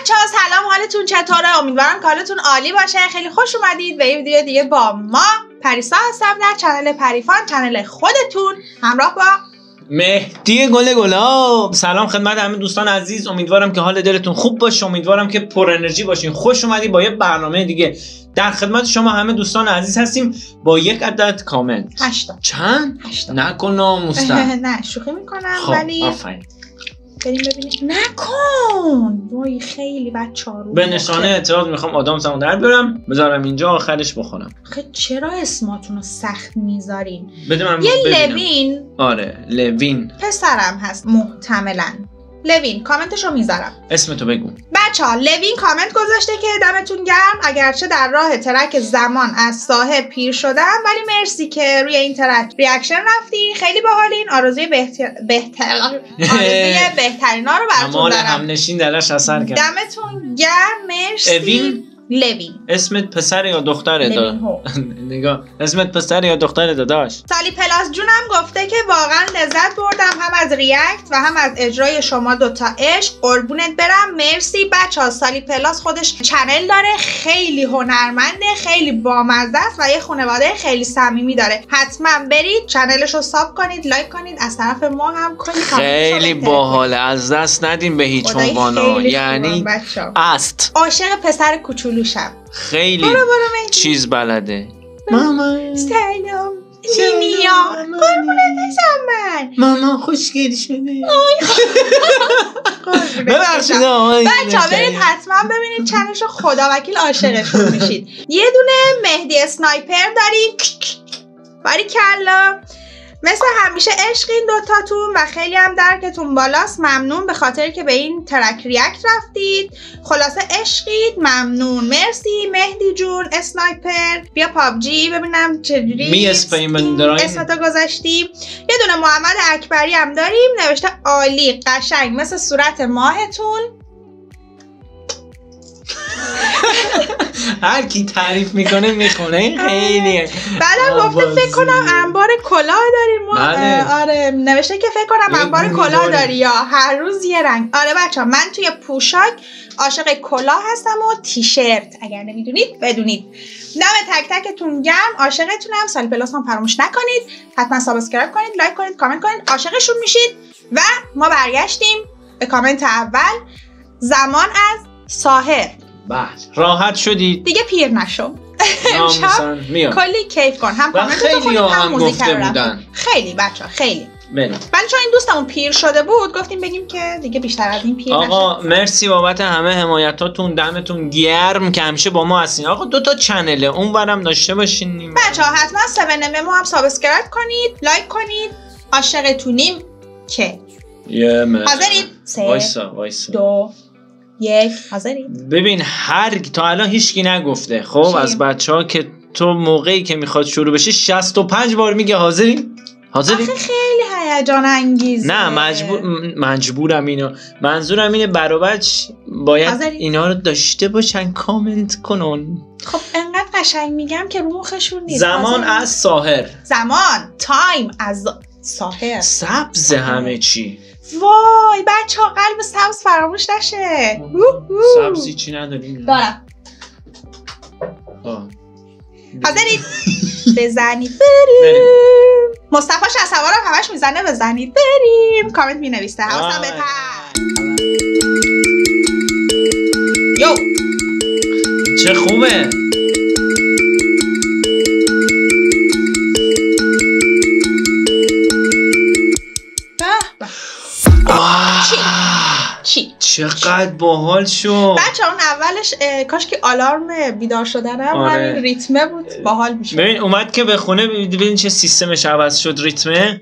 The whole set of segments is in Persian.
بچه‌ها سلام، حالتون چطوره؟ امیدوارم که حالتون عالی باشه. خیلی خوش اومدید به یه ویدیو دیگه با ما. پریسا هستم در چنل پریفان، چنل خودتون، همراه با مهدی گلاب. سلام خدمت همه دوستان عزیز، امیدوارم که حال دلتون خوب باشه، امیدوارم که پر انرژی باشین. خوش اومدید با یه برنامه دیگه. در خدمت شما همه دوستان عزیز هستیم با یک عدد کامنت. 8 چند؟ 8 نکن ناموستن. نه شوخی میکنم خب ولی آفرین. بریم ببینیم. نکن وای خیلی بچه‌ها رو به نشانه اعتراض میخوام آدم سمون در بیارم بذارم اینجا آخرش بخونم. آخه چرا اسماتون رو سخت میذارین؟ بده من یه ببینم. لوین، آره لوین پسرم هست محتملاً. لوین کامنتش رو میذارم. اسمتو بگو. بچه‌ها لوین کامنت گذاشته که دمتون گرم، اگرچه در راه ترک زمان از ساحل پیر شدم ولی مرسی که روی این ترک ریاکشن رفتی، خیلی باحالین. آرزوی بهترینا رو براتون اعمال دارم. همنشین درش اثر کرد. دمتون گرم، مرسی. اوین؟ لوین. اسمت پسر یا دختره؟ لوین هو. نگاه اسمت پسر یا دختره داداش؟ سالی پلاس جونم گفته که واقعا لذت بردم هم از ریاکت و هم از اجرای شما دوتا. عشق، قربونت برم، مرسی. بچه‌ها سالی پلاس خودش چنل داره، خیلی هنرمنده، خیلی بامزه است و یه خانواده خیلی صمیمی داره. حتما برید چنلش رو ساب کنید، لایک کنید. از طرف ما هم کلی خیلی باحاله، از دست ندیم به هیچ عنوان. یعنی است عاشق پسر کوچولوشم، خیلی چیز بلده. ماما سلام نینیا، قربونتشم من. ماما خوشگل شده. ببخشید بچه‌ها برید حتما ببینید چنلش رو، خدا وکیل عاشقشون میشید. یه دونه مهدی اسنایپر داریم، باریکلا. مثل همیشه عشقین دوتاتون و خیلی هم درکتون بالاست. ممنون به خاطر که به این ترک ریاکت رفتید. خلاصه عشقید، ممنون، مرسی مهدی جون. اسنایپر بیا پابجی ببینم چجوری اسمتو گذاشتیم. یه دونه محمد اکبری هم داریم، نوشته عالی، قشنگ مثل صورت ماهتون. هر کی تعریف میکنه میخونه، خیلی بعدم گفته فکر کنم انبار کلاه داریم. آره نوشته که فکر کنم انبار کلاه داری یا هر روز یه رنگ. آره بچه‌ها من توی پوشاک عاشق کلاه هستم و تیشرت، اگر نمیدونید بدونید. دم تک تکتون گرم، عاشقتونم. سالی پلاس هم فراموش نکنید، حتما سابسکرایب کنید، لایک کنید، کامنت کنید، عاشقشون میشید. و ما برگشتیم به کامنت اول. زمان از ساحل. بله راحت شدید دیگه، پیر نشو. امشب کلی کیف کن، هم کامنت خیلی هم موزیک بودن. خیلی بچه‌ها خیلی. ولی چون این دوستمون پیر شده بود گفتیم بگیم که دیگه بیشتر از این پیر نشه. آقا مرسی بابت همه حمایتاتون، دمتون گرم که همیشه با ما هستین. آقا دو تا چنله اونورم داشته باشین بچه‌ها. حتما 7 ممو هم سابسکرایب کنید، لایک کنید، عاشقتونیم که. حاضرید؟ 3 2 1 حاضرید؟ ببین تا الان هیچکی نگفته خب از بچه‌ها که تو موقعی که میخواد شروع بشه 65 بار میگه حاضری؟ آخه خیلی هیجان انگیزه. نه مجبورم اینو، منظورم اینه برابرش باید حاضری؟ اینا رو داشته باشن، کامنت کنن. خب انقدر قشنگ میگم که رو مخشون نیست. زمان از ساحل. تایم از ساحل. سبز همه چی. وای بچه ها قلب سبز فراموش نشه. سبزی چی نداریم؟ دارم. حاضرید؟ بزنید بریم. مصطفی شهسوارم همش میزنه بزنید بریم. کامنت می نویسته حواسم بهتر. یو چه خوبه. چی؟ چقدر باحال شد بچه. اون اولش کاش که آلارم بیدار شدنم همین ریتمه بود، باحال میشد. ببین اومد که بخونه، ببین چه سیستمش عوض شد، ریتمه.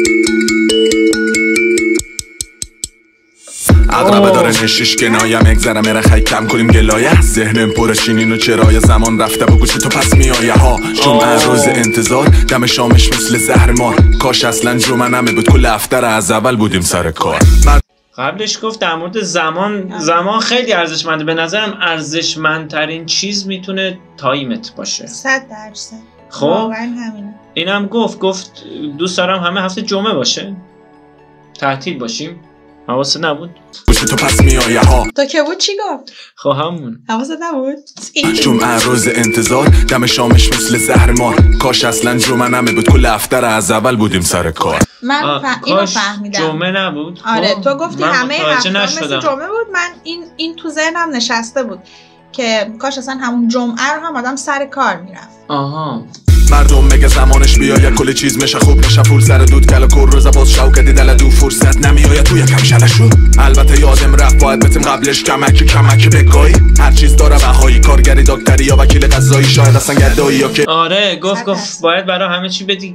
عقربه داره نشیش کنایم اگذرم رخی کم کنیم گلایه. ذهنم پر شینین و چرای زمان رفته با گوش تو پس میایه ها. جمعه روز انتظار دم شامش مثل زهر مار. کاش اصلا جمعه نمی بود کل هفته از اول بودیم سر کار. قبلش گفت در مورد زمان خیلی ارزشمنده. به نظرم ارزشمندترین چیز میتونه تایمت باشه. 100%. خب واقعا همینه. اینم گفت دوست دارم همه هفته جمعه باشه، تعطیل باشیم حواست نبود؟ گوشی تو پس میایه ها. تو که بود چی گفت؟ خب همون حواست نبود؟ جمعه روز انتظار دم شامش مثل زهر مار. کاش اصلا جمعه نمی بود کل هفته از اول بودیم سر کار. من اینو فهمیدم. جمعه نبود؟ آره تو گفتی همه هفته مثل نشدم. جمعه بود. من این تو ذهنم نشسته بود که کاش اصلا همون جمعه رو هم آدم سر کار میرفت. آها مردم میگه زمانش بیاید کل چیز میشه خوب میشه پول سر دود کل کور روز باز شوکتی دل دو فرصت نمیآید توی کم شلشو. البته یادم رفت باید بتیم قبلش کمکی بگایی. هر چیز داره بهایی کارگری دکتری یا وکیل قضایی شاید اصلا گدایی یا که آره گفت باید برای همه چی بدی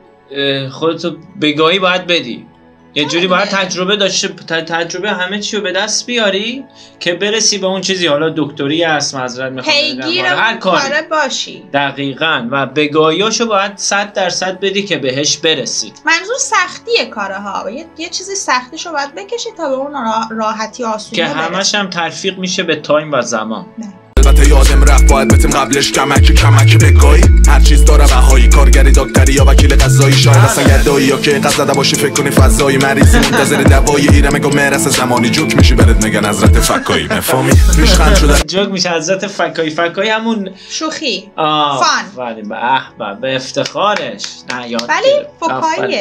خودتو بگایی باید بدی یه جوری باید تجربه داشته تجربه همه چی رو به دست بیاری که برسی به اون چیزی حالا دکتری هست معذرت میخوام پیگیر هر کاری باشی دقیقاً و بگاییاشو باید 100% بدی که بهش برسی. منظور سختیه کارها یه چیزی سختیشو باید بکشی تا به اون راحتی آسونی که همش هم تلفیق میشه به تایم و زمان. البته یادم رفت باید بتیم قبلش کمکی بگایی. هر چیز داره بهایی کارگری دکتری یا وکیل قضایی شاید اصلا گدایی یا که قضا زده باشی فکر کنی فضایی مریضی منتظر دوایی ایره میگم مرس زمانی جوک میشی برات میگن حضرت فکایی مفهومی ریشخند شده جوک میشه حضرت فکایی همون شوخی فان ولی به افتخارش نه یاد ولی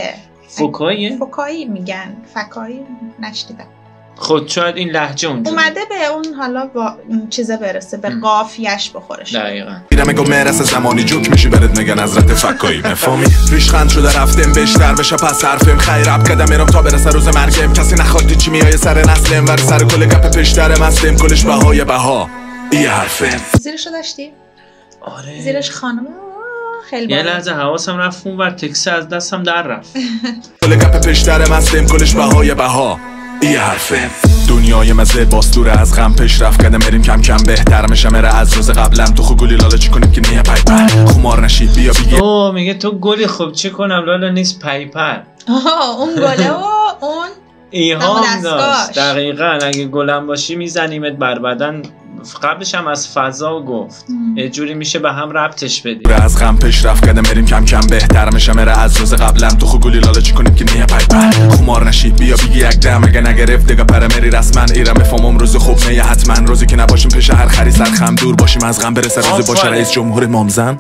فکایی میگن فکایی نشدیدم. خود شاید این لهجه اونجا اومده به اون حالا با چیزه برسه به قافیه‌اش بخورش. دقیقاً ایره میگم مرس زمانی جوک میشی برات میگن حضرت فکایی مفهومی ریشخند شده رفتم بهتر بشه پس حرفم خیر اب کدم میرم تا برسه روز مرگم کسی نخواد چی میای سر نسلم ور سر کل گپ پیشتر مستم کلش بهای بها این حرفه زیرشو داشتی؟ آره زیرش خانم خیلی یه لحظه حواسم رفت اون ور تکسی از دستم در رفت. کل گپ پیشتر مستم کلش بهای بها این حرفه. دنیای مزه باستوره از غم پیش رفت کردم بریم کم کم بهتر میشه مره از روز قبلم تو خو گلی لالا چی کنیم که نیه پیپر خمار نشید بیا بگی میگه تو گلی خب چی کنم لالا نیست پیپر. اون گله و اون ایهام داشت دقیقاً اگه گلم باشی میزنیمت بر بدن. قبلش هم از فضا گفت یه جوری میشه به هم ربطش بدی. از غم پیش رفت کردم بریم کم کم بهتر میشه مره از روز قبلم تو خو گلی لالا چی کنیم که نیه پیپر خمار نشید بیا بگی یک دم اگه نگرفت دیگه پر مری رسما ایرم فهمم روز خوب نه حتما روزی که نباشیم پیش هر خری سر خم دور باشیم از غم برسه روز باشه رئیس جمهور مامزن.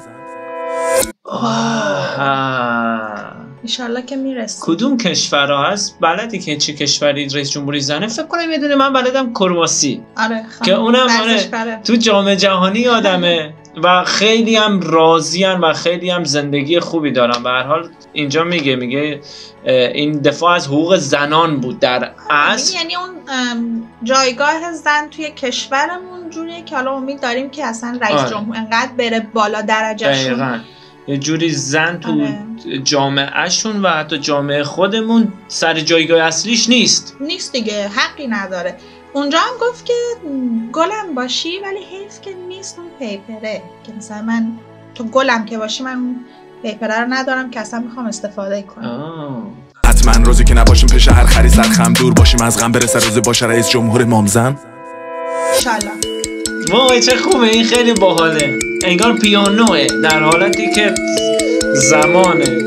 انشالله که میرسه. کدوم کشورها هست بلدی که چه کشوری رئیس جمهوری زنه؟ فکر کنم یه دونه من بلدم کرواسی. آره که اونم تو جام جهانی آدمه و خیلی هم راضیان و خیلی هم زندگی خوبی دارن. به هر حال اینجا میگه این دفاع از حقوق زنان بود در اصل. یعنی اون جایگاه زن توی کشورمون جوریه که حالا امید داریم که اصلا رئیس جمهور انقدر بره بالا درجهشون. دقیقاً یه جوری زن تو جامعهشون و حتی جامعه خودمون سر جایگاه اصلیش نیست دیگه حقی نداره. اونجا هم گفت که گلم باشی ولی حیف که نیست اون پیپره که مثلا من تو گلم که باشی من اون پیپره رو ندارم که اصلا میخوام استفاده کنم. حتما روزی که نباشیم پیش هر خری سر خم دور باشیم از غم برسه روزی باشه رئیس جمهور مامزن انشالله. وای چه خوبه این خیلی باحاله انگار پیانوه در حالتی که زمانه.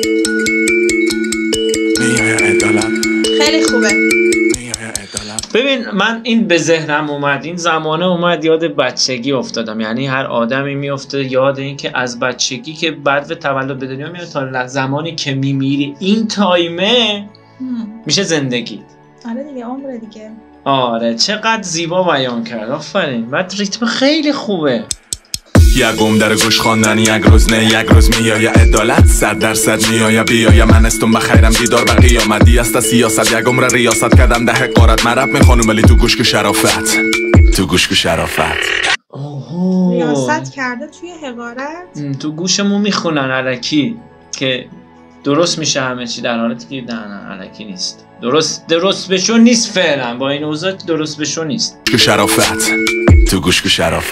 خیلی خوبه. ببین من این به ذهنم اومد این زمانه اومد یاد بچگی افتادم. یعنی هر آدمی میفته یاد این که از بچگی که بعد به تولد به دنیا میاد تا زمانی که میمیری این تایمه میشه زندگی. آره دیگه عمر دیگه. آره چقدر زیبا بیان کرد آفرین. بعد ریتم خیلی خوبه. یکم در گوش خواندن یک روز نه یک روز میای عدالت 100% میای بیای من استم بخیرم دیدار به قیامتی است سیاست یک عمر ریاست کردم ده حقارت مرب میخوانم ولی تو گوش که شرافت ریاست کرده توی حقارت تو گوشمون میخونن الکی که درست میشه همه چی در حالتی که نه الکی نیست. درست بشون نیست فعلا با این اوضاع درست بشون نیست. شرافت تو گوش که شرافت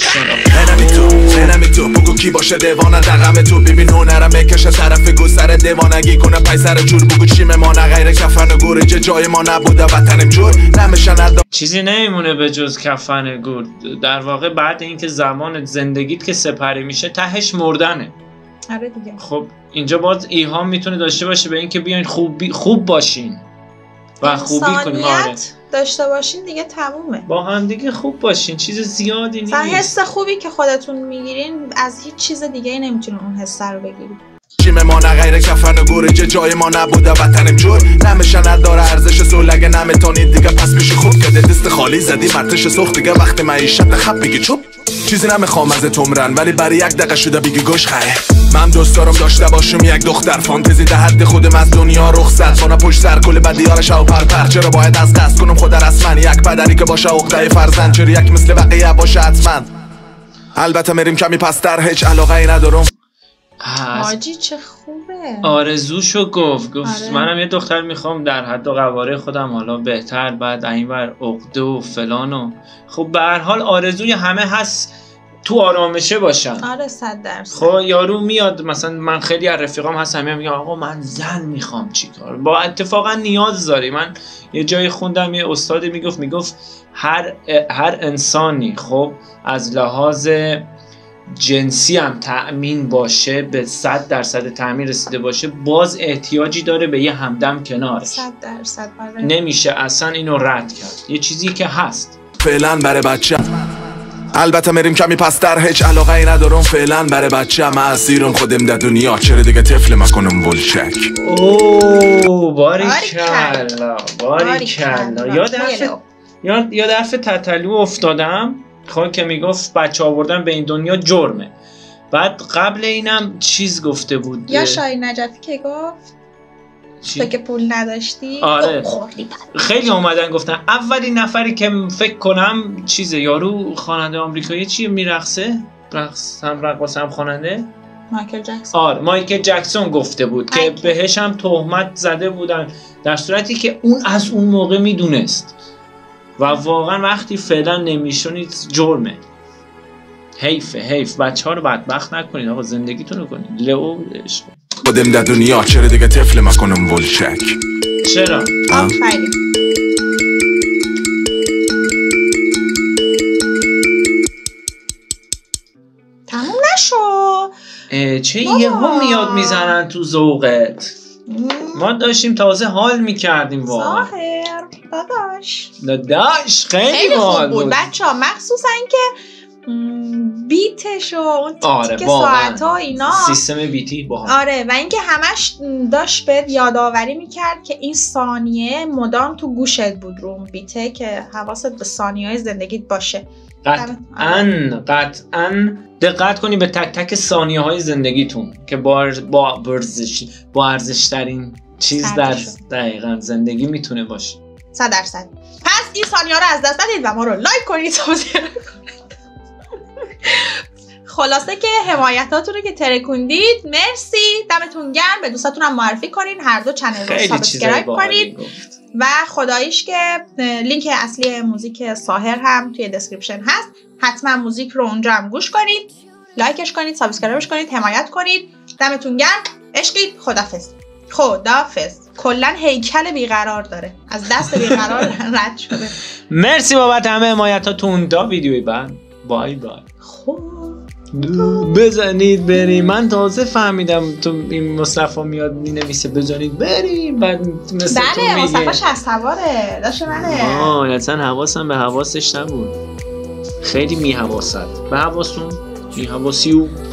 نمی تو بگو کی باشه دیوانه دقم تو ببین هنرم میکشه طرف گستر دیوانگی کنه پای سر جور بگو چیم ما نه غیر کفن و گور جای ما نبوده وطنم جور نمیشن چیزی نمیمونه به جز کفن گور. در واقع بعد اینکه زمان زندگیت که سپری میشه تهش مردنه. آره دیگه. خب اینجا باز ایهام میتونه داشته باشه به اینکه بیاین خوب باشین و خوبی کنیم. آره داشته باشین دیگه تمومه. با هم دیگه خوب باشین، چیز زیادی نیست. حس خوبی که خودتون میگیرین از هیچ چیز دیگه ای نمیتونین اون حس رو بگیرید. چیم ما نه غیر کفن و گورجه، جای ما نبوده وطنم جور نمیشه نداره ارزش سول، اگه نمیتونید دیگه پس میشه خوب که دست خالی زدی مرتش سخت دیگه وقت معیشت خب بگی چوب. چیزی نمیخوام از تمرن ولی برای یک دقیقه شده بگی گوش خره. من دوست دارم داشته باشم یک دختر فانتزی ده حد خودم از دنیا رخصت کنه پشت سر کل بدیارش و پرپر. چرا باید از دست کنم خود رسما یک پدری که باشه عقده فرزند، چرا یک مثل بقیه باشه حتما. البته میریم کمی پستر هیچ علاقه ای ندارم. حاجی چه خوبه. آرزوشو گفت آره. منم یه دختر میخوام در حد و قواره خودم حالا بهتر، بعد اینور عقده و فلان و خب به هر حال آرزوی همه هست تو آرامشه باشن. آره 100%. خب یارو میاد مثلا من خیلی از رفیقام هستم میگم آقا من زن میخوام چیکار، با اتفاقا نیاز داری. من یه جایی خوندم یه استادی میگفت هر انسانی خب از لحاظ جنسی هم تأمین باشه به 100% تأمین رسیده باشه، باز احتیاجی داره به یه همدم کنارش. 100%. نمیشه اصلا اینو رد کرد، یه چیزی که هست. فعلا برای بچه البته میریم کمی پستر هیچ علاقه ای ندارم. فعلا برای بچه من اسیرم خودم در دنیا، چرا دیگه طفل مکنم ولچک. اوه باریکلا. یاد حرف تتلو افتادم خب که میگفت بچه آوردن به این دنیا جرمه. بعد قبل اینم چیز گفته بود یا شاهین نجفی که گفت تو که پول نداشتی. آره خیلی اومدن گفتن اولین نفری که فکر کنم چیزه یارو خواننده آمریکایی چیه میرقصه رقصم خواننده مایکل جکسون. آره مایکل جکسون گفته بود که بهش هم تهمت زده بودن، در صورتی که اون از اون موقع میدونست و واقعا وقتی فعلا نمیشونید جرمه. حیف بچه ها رو بدبخت نکنید آقا، زندگیتون رو کنید. لئو عشق خودم در دنیا، چرا دیگه طفل مکنم ولچک. چرا؟ آفرین. تموم نشو. چه یهو میاد میزنن تو ذوقت. ما داشتیم تازه حال میکردیم واقعا. ظاهر داداش خیلی خوب بود بچه ها، مخصوصا که بیتش و اون تیک ساعت ها اینا سیستم بیتی با آره، و اینکه همش داشت بهت یادآوری میکرد که این ثانیه مدام تو گوشت بود رو اون بیته که حواست به ثانیه های زندگیت باشه. قطعاً دقت کنی به تک تک ثانیه های زندگیتون که با ارزش ترین چیز در دقیقاً زندگی میتونه باشه. 100%. پس این ثانیه ها رو از دست ندید و ما رو لایک کنید، سابسکرایب کنید. خلاصه که حمایتاتون رو که ترکوندید مرسی، دمتون گرم. به دوستاتون هم معرفی کنین، هر دو چنل رو سابسکرایب کنید و خداییش که لینک اصلی موزیک ساحر هم توی دسکریپشن هست، حتما موزیک رو اونجا هم گوش کنید، لایکش کنید، سابسکرایبش کنید، حمایت کنید. دمتون گرم، عشقید. خدافظ. کلا هیکل بیقرار داره، از دست بیقرار رد شده. مرسی بابت همه حمایتاتون. تا ویدیوی بعد بای بزنید بریم. من تازه فهمیدم تو این مصطفی میاد مینویسه بزنید بریم، بعد مثل تو میگه بله مصطفیش از سواره داشت منه. اصلا حواسم به حواسش نبود، خیلی میحواست به حواسون میحواسیو.